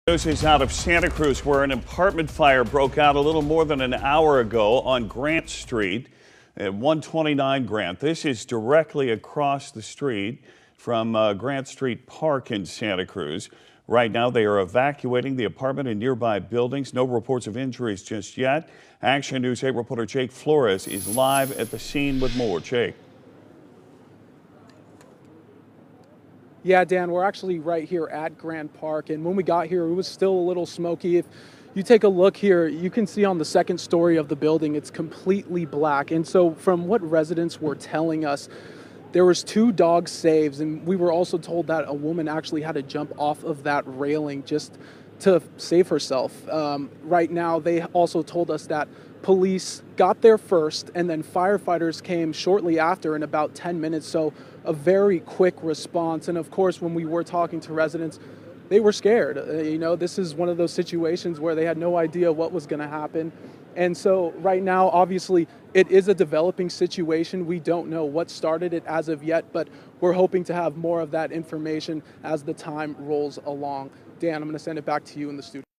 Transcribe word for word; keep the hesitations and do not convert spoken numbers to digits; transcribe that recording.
News is out of Santa Cruz, where an apartment fire broke out a little more than an hour ago on Grant Street at one twenty-nine Grant. This is directly across the street from uh, Grant Street Park in Santa Cruz. Right now, they are evacuating the apartment and nearby buildings. No reports of injuries just yet. Action News eight reporter Jake Flores is live at the scene with more. Jake. Yeah, Dan, we're actually right here at Grant Park, and when we got here, it was still a little smoky. If you take a look here, you can see on the second story of the building, it's completely black. And so from what residents were telling us, there was two dog saves, and we were also told that a woman actually had to jump off of that railing just to save herself. Um, right now, they also told us that police got there first, and then firefighters came shortly after in about ten minutes. So a very quick response. And of course, when we were talking to residents, they were scared. Uh, you know, this is one of those situations where they had no idea what was going to happen. And so right now, obviously, it is a developing situation. We don't know what started it as of yet, but we're hoping to have more of that information as the time rolls along. Dan, I'm going to send it back to you in the studio.